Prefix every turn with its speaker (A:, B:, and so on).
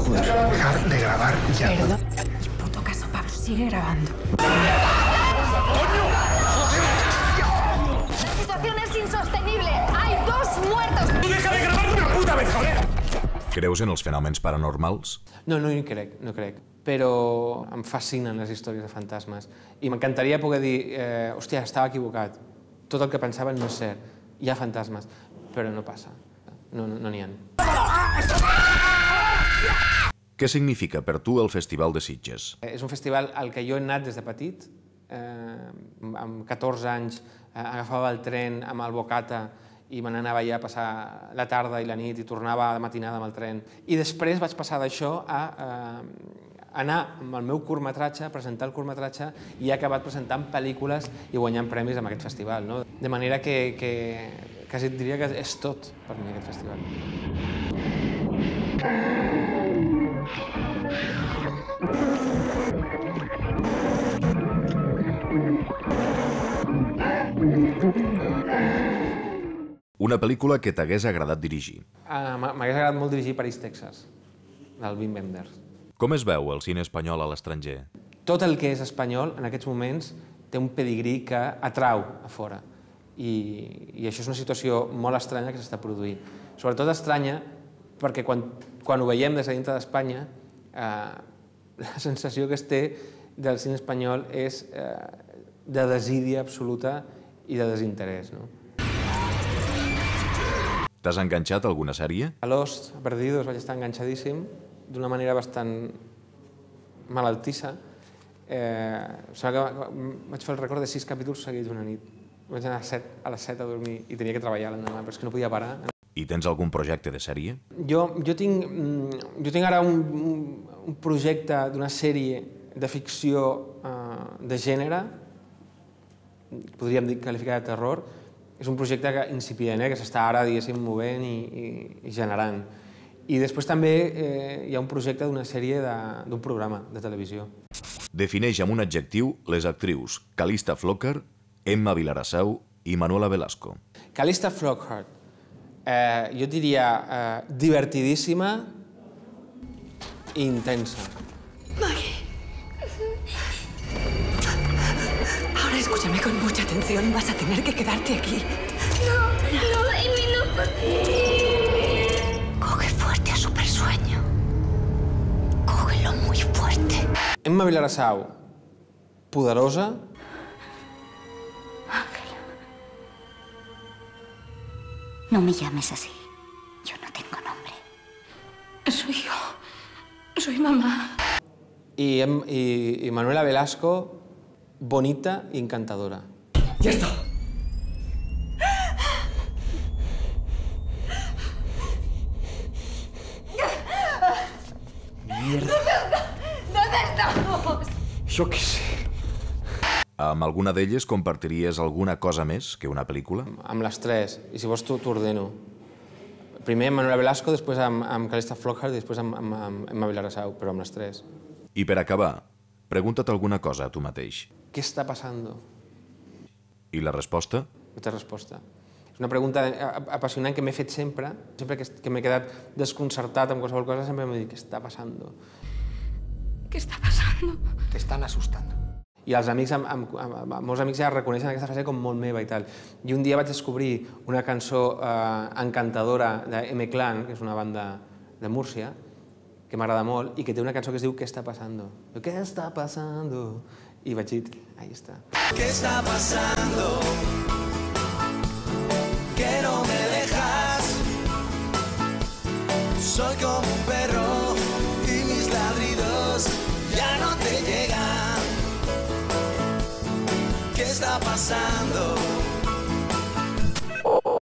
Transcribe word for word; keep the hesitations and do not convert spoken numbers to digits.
A: ¿Puedes dejar de grabar ya?
B: Perdón. El puto caso, Pablo, sigue grabando.
C: La situación es insostenible. Hay dos muertos.
A: ¡Tú deja de grabar una puta vez, joder!
D: Creus en els fenòmens paranormals?
E: No, no hi crec, no crec. Però em fascinen les històries de fantasmes. I m'encantaria poder dir, eh, hòstia, estava equivocat. Tot el que pensava no és cert. Hi ha fantasmes, però no passa. No n'hi ha.
D: Què significa per tu el Festival de Sitges?
E: És un festival al que jo he anat des de petit. Eh, amb catorze anys eh, agafava el tren amb el Bocata i me n'anava allà a passar la tarda i la nit i tornava a la matinada amb el tren. I després vaig passar d'això a eh, anar amb el meu curtmetratge, a presentar el curtmetratge i he acabat presentant pel·lícules i guanyant premis amb aquest festival. No? De manera que, que quasi et diria que és tot per mi aquest festival.
D: Una pel·lícula que t'hagués agradat dirigir.
E: Uh, M'hagués agradat molt dirigir París, Texas, del Wim Wenders.
D: Com es veu el cine espanyol a l'estranger?
E: Tot el que és espanyol, en aquests moments, té un pedigrí que atrau a fora. I, i això és una situació molt estranya que s'està produint. Sobretot estranya perquè quan, quan ho veiem des de dintre d'Espanya, eh, la sensació que es té del cine espanyol és eh, de desídia absoluta i de desinterès. No?
D: T'has enganxat a alguna sèrie?
E: A Lost, a Perdidos, vaig estar enganxadíssim, d'una manera bastant malaltissa. Eh, que vaig fer el record de sis capítols seguits una nit. Vaig anar a, set, a les set a dormir i tenia que treballar l'endemà, però és que no podia parar.
D: I tens algun projecte de sèrie?
E: Jo, jo, tinc, jo tinc ara un, un projecte d'una sèrie de ficció eh, de gènere, podríem dir qualificar de terror. És un projecte que, incipient, eh, que s'està ara, diguéssim, movent i, i, i generant. I després també eh, hi ha un projecte d'una sèrie d'un programa de televisió.
D: Defineix amb un adjectiu les actrius Calista Flockhart, Emma Vilarasau i Manuela Velasco.
E: Calista Flockhart, eh, jo diria eh, divertidíssima i intensa.
B: Maggie. Ahora escúchame con mucha atención. Vas a tener que quedarte aquí.
C: No, no, Amy, no, por favor.
B: Coge fuerte a Supersueño. Cógelo muy fuerte.
E: Emma Vilarasau, poderosa.
B: Ángela. No me llames así. Yo no tengo nombre. Soy yo. Soy mamá.
E: I, i, i Manuela Velasco, bonita i encantadora.
A: ¡Ya está! Mierda.
C: ¿Dónde estamos?
A: Jo què sé.
D: Amb alguna d'elles compartiries alguna cosa més que una pel·lícula?
E: Amb les tres, i si vols t'ordeno. Primer amb Manuela Velasco, després amb, amb Calista Flockhart i després amb, amb, amb Emma Vilarasau, però amb les tres.
D: I per acabar, pregunta't alguna cosa a tu mateix.
E: Què està passant?
D: I la resposta?
E: No té resposta. És una pregunta apassionant que m'he fet sempre. Sempre que, que m'he quedat desconcertat amb qualsevol cosa, sempre m'he dit, què està passant?
B: ¿Qué está pasando?
A: Te están asustando.
E: I els amics, amb, amb, amb, amb molts amics ja reconeixen aquesta frase com molt meva i tal. I un dia vaig descobrir una cançó eh, encantadora de M-Clan, que és una banda de Múrcia, que m'agrada molt, i que té una cançó que es diu ¿Qué está pasando? ¿Qué está pasando? I vaig dir, ahí està.
F: ¿Qué está pasando? Que no me dejas. Soy como un perro y mis ladridos ya no te llegan. ¿Qué está pasando?